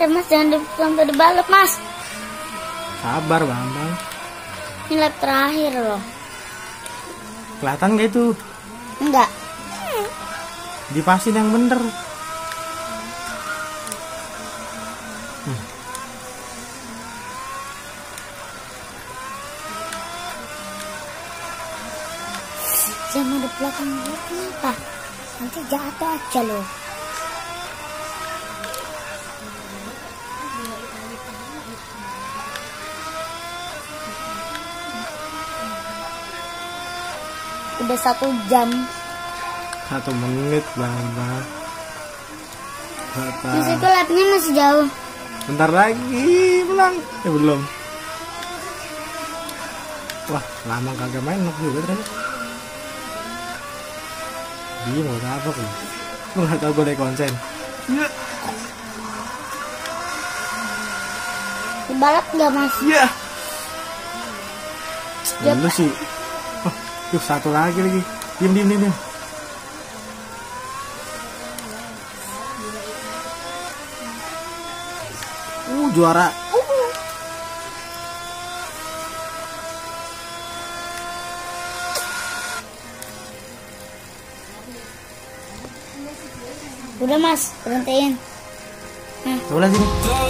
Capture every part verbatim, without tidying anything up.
Emulator mas, jangan di, sampai dibalap mas. Sabar Bambang. Ini lap terakhir loh. Kelihatan gak itu? Enggak. Dipasin yang bener. Hmm. Jangan di belakang dulu kenapa? Nanti jatuh aja loh. Udah satu jam. Satu menit Bambang. Terus itu lapnya masih jauh. Bentar lagi pulang. Eh belum. Wah lama kagak main nok juga ternyata. Dia mau apa tuh? Lu nggak tahu gue lagi konsen. Ya. Dibalap nggak mas? Iya. Ya. Lu sih. Oh, yuk satu lagi lagi. Diem diem diem. diem. Uh juara. Uh. Udah mas, berhentiin. Nah. Coba sini.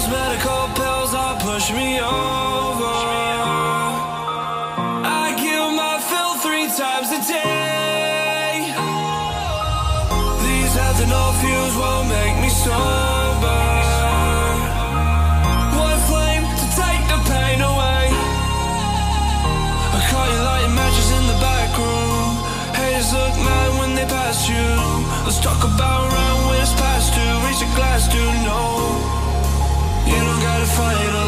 Look mad when they pass you. Let's talk about around when it's past due. Raise a glass to know you don't gotta fight.